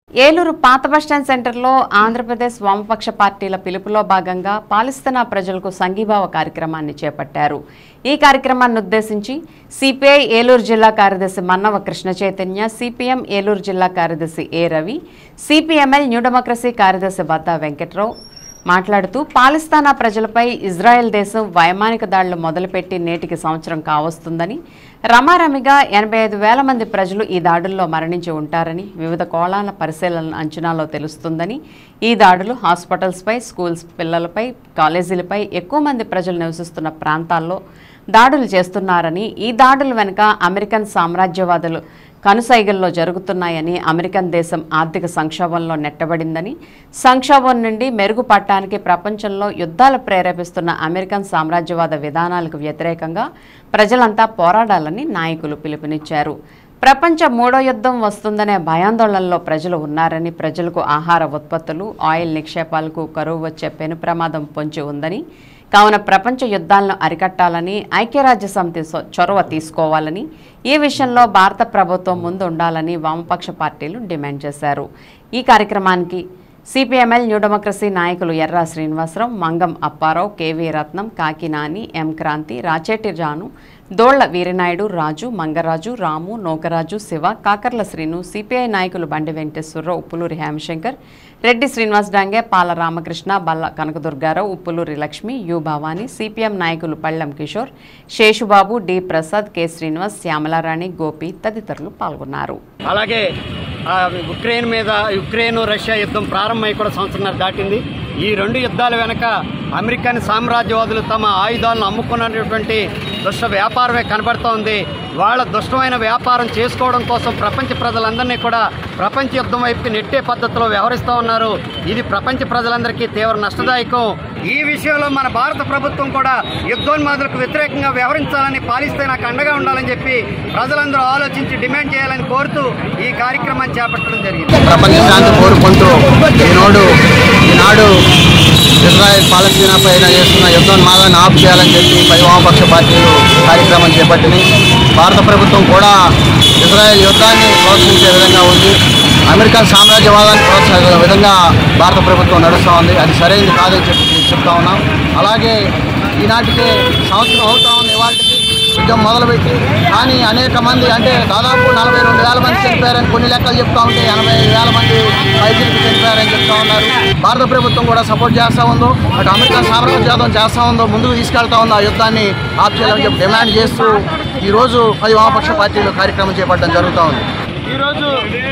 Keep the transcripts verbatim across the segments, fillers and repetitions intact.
ఏలూరు పాత బస్టాండ్ సెంటర్లో ఆంధ్రప్రదేశ్ వామపక్ష పార్టీల పిలుపులో భాగంగా పాలిస్తీనా ప్రజలకు సంఘీభావ కార్యక్రమాన్ని చేపట్టారు. ఈ కార్యక్రమాన్ని ఉద్దేశించి సిపిఐ ఏలూరు జిల్లా కార్యదర్శి మన్నవ కృష్ణ చైతన్య, సిపిఎం ఏలూరు జిల్లా కార్యదర్శి ఏ రవి, సిపిఎంఎల్ న్యూ డెమోక్రసీ కార్యదర్శి బద్దా వెంకట్రావు మాట్లాడుతూ పాలిస్తీనా ప్రజలపై ఇజ్రాయెల్ దేశం వైమానిక దాడులు మొదలుపెట్టి నేటికి సంవత్సరం కావస్తుందని, రమారమిగా ఎనభై ఐదు వేల మంది ప్రజలు ఈ దాడుల్లో మరణించి ఉంటారని, వివిధ కోణాల పరిశీలన అంచనాలో తెలుస్తుందని, ఈ దాడులు హాస్పిటల్స్పై, స్కూల్స్ పిల్లలపై, కాలేజీలపై ఎక్కువ మంది ప్రజలు నివసిస్తున్న ప్రాంతాల్లో దాడులు చేస్తున్నారని, ఈ దాడుల వెనుక అమెరికన్ సామ్రాజ్యవాదులు కనుసైగల్లో జరుగుతున్నాయని, అమెరికన్ దేశం ఆర్థిక సంక్షోభంలో నెట్టబడిందని, సంక్షోభం నుండి మెరుగుపడటానికి ప్రపంచంలో యుద్ధాలు ప్రేరేపిస్తున్న అమెరికన్ సామ్రాజ్యవాద విధానాలకు వ్యతిరేకంగా ప్రజలంతా పోరాడాలని నాయకులు పిలుపునిచ్చారు. ప్రపంచ మూడో యుద్ధం వస్తుందనే భయాందోళనలో ప్రజలు ఉన్నారని, ప్రజలకు ఆహార ఉత్పత్తులు, ఆయిల్ నిక్షేపాలకు కరువు వచ్చే పెను ప్రమాదం పొంచి ఉందని, కావున ప్రపంచ యుద్ధాలను అరికట్టాలని ఐక్యరాజ్య సమితి చొరవ తీసుకోవాలని, ఈ విషయంలో భారత ప్రభుత్వం ముందు ఉండాలని వామపక్ష పార్టీలు డిమాండ్ చేశారు. ఈ కార్యక్రమానికి సిపిఎంఎల్ న్యూ డెమోక్రసీ నాయకులు ఎర్రా శ్రీనివాసరావు, మంగం అప్పారావు, కేవీ రత్నం, కాకినాని, ఎం క్రాంతి, రాచేటి జాను, దోళ్ల వీరనాయుడు, రాజు, మంగరాజు, రాము, నోకరాజు, శివ, కాకర్ల శ్రీను, సిపిఐ నాయకులు బండి వెంకటేశ్వరరావు, ఉప్పులూరి హేమశంకర్, రెడ్డి శ్రీనివాస్ డాంగే, పాల రామకృష్ణ, బల్ల కనకదుర్గారావు, ఉప్పులూరి లక్ష్మి, యు భవాని, సిపిఎం నాయకులు పళ్ళెం కిషోర్, శేషుబాబు, డి ప్రసాద్, కె శ్రీనివాస్, శ్యామలారాణి, గోపి తదితరులు పాల్గొన్నారు. అలాగే ఉక్రెయిన్ మీద యుక్రెయిన్ రష్యా యుద్ధం ప్రారంభమై కూడా సంవత్సరంన్నర దాటింది. ఈ రెండు యుద్ధాల వెనక అమెరికన్ సామ్రాజ్యవాదులు తమ ఆయుధాలను అమ్ముకున్నటువంటి దుష్ట వ్యాపారమే కనబడుతోంది. వాళ్ళ దుష్టమైన వ్యాపారం చేసుకోవడం కోసం ప్రపంచ ప్రజలందరినీ కూడా ప్రపంచ యుద్ధం వైపుకి నెట్టే పద్ధతిలో వ్యవహరిస్తూ ఉన్నారు. ఇది ప్రపంచ ప్రజలందరికీ తీవ్ర నష్టదాయకం. ఈ విషయంలో మన భారత ప్రభుత్వం కూడా యుద్ధోన్మాదులకు వ్యతిరేకంగా వ్యవహరించాలని, పాలిస్తీనాకు అండగా ఉండాలని చెప్పి ప్రజలందరూ ఆలోచించి డిమాండ్ చేయాలని కోరుతూ ఈ కార్యక్రమాన్ని చేపట్టడం జరిగింది. ప్రపంచ శాంతి కోరుకుంటూ ఈనాడు ఈనాడు ఇజ్రాయెల్ పాలస్తీనా పైన చేస్తున్న యుద్ధోన్మాదాన్ని ఆఫ్ చేయాలని చెప్పి పై వామపక్ష పార్టీలు కార్యక్రమం చేపట్టినాయి. భారత ప్రభుత్వం కూడా ఇజ్రాయెల్ యుద్ధాన్ని ప్రోత్సహించే విధంగా ఉంది. అమెరికన్ సామ్రాజ్యవాదాన్ని ప్రోత్సహించే విధంగా భారత ప్రభుత్వం నడుస్తూ ఉంది. అది సరైనది కాదని చెప్పి చెప్తా ఉన్నాం. అలాగే ఈనాటికి సంవత్సరం అవుతా ఉంది ఇవాళకి యుద్ధం మొదలుపెట్టి. కానీ అనేక మంది, అంటే దాదాపు నలభై రెండు వేల మంది చనిపోయారని కొన్ని లెక్కలు చెప్తా ఉంటే ఎనభై వేల మంది పైకి చనిపోయారని చెప్తా ఉన్నారు. భారత ప్రభుత్వం కూడా సపోర్ట్ చేస్తూ ఉందో, అటు అమెరికన్ సామ్రాజ్యవాదం చేస్తూ ఉందో, ముందుకు తీసుకెళ్తా ఉందో ఆ యుద్ధాన్ని ఆఫ్ చేయాలని చెప్పి డిమాండ్ చేస్తూ ఈరోజు పది వామపక్ష పార్టీలు కార్యక్రమం చేపట్టడం జరుగుతూ ఉంది. ఈరోజు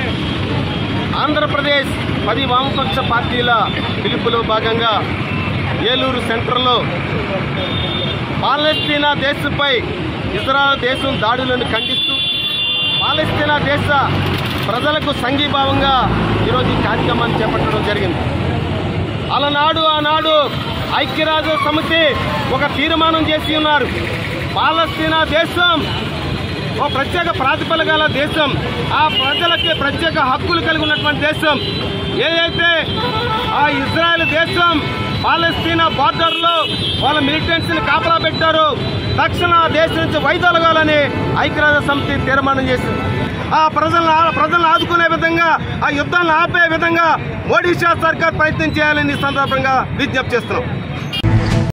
ఆంధ్రప్రదేశ్ పది వామపక్ష పార్టీల పిలుపులో భాగంగా ఏలూరు సెంటర్లో పాలస్తీనా దేశంపై ఇజ్రాయెల్ దేశం దాడులను ఖండిస్తూ పాలస్తీనా దేశ ప్రజలకు సంఘీభావంగా ఈరోజు ఈ కార్యక్రమాన్ని చేపట్టడం జరిగింది. అలనాడు ఆనాడు ఐక్యరాజ్య సమితి ఒక తీర్మానం చేసి ఉన్నారు. పాలస్తీనా దేశం ఒక ప్రత్యేక ప్రాతిపదిక గల దేశం, ఆ ప్రజలకి ప్రత్యేక హక్కులు కలిగి ఉన్నటువంటి దేశం. ఏదైతే ఆ ఇజ్రాయెల్ దేశం పాలస్తీనా బార్డర్లో వాళ్ళ మిలిటెంట్స్ని కాపలా పెట్టారో తక్షణ ఆ దేశం నుంచి వైదొలగాలని ఐక్యరాజ్య సమితి తీర్మానం చేసింది. ఆ ప్రజలను ప్రజలను ఆదుకునే విధంగా, ఆ యుద్ధాలను ఆపే విధంగా మోడీ షా సర్కార్ ప్రయత్నం చేయాలని ఈ సందర్భంగా విజ్ఞప్తి చేస్తున్నాం.